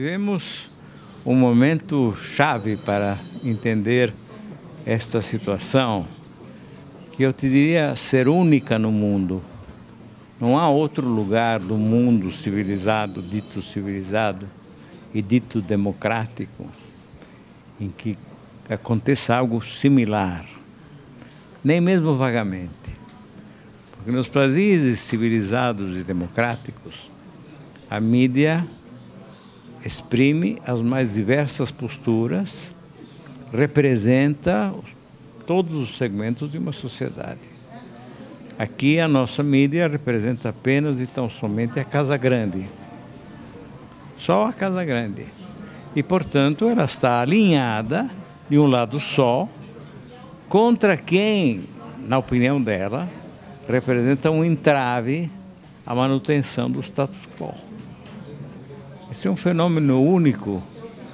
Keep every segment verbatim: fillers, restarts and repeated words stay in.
Vivemos um momento chave para entender esta situação, que eu te diria ser única no mundo. Não há outro lugar do mundo civilizado, dito civilizado e dito democrático, em que aconteça algo similar, nem mesmo vagamente. Porque nos países civilizados e democráticos, a mídia exprime as mais diversas posturas, representa todos os segmentos de uma sociedade. Aqui a nossa mídia representa apenas e tão somente a Casa Grande. Só a Casa Grande. E, portanto, ela está alinhada de um lado só contra quem, na opinião dela, representa um entrave à manutenção do status quo. Esse é um fenômeno único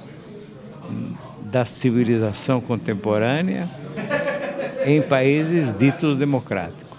da civilização contemporânea em países ditos democráticos.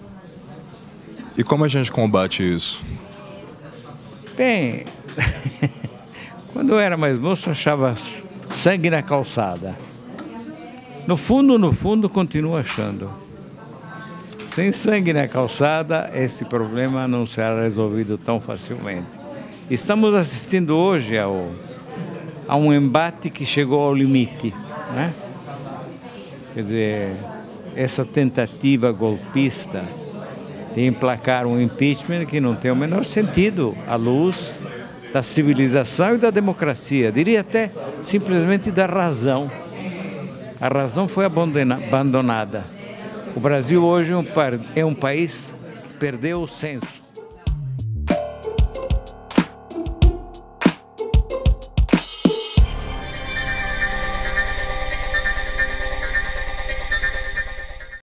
E como a gente combate isso? Bem, quando eu era mais moço, eu achava sangue na calçada. No fundo, no fundo, continuo achando. Sem sangue na calçada, esse problema não será resolvido tão facilmente. Estamos assistindo hoje ao, a um embate que chegou ao limite, né? Quer dizer, essa tentativa golpista de emplacar um impeachment que não tem o menor sentido à luz da civilização e da democracia, diria até simplesmente da razão. A razão foi abandonada. O Brasil hoje é um, é um país que perdeu o senso.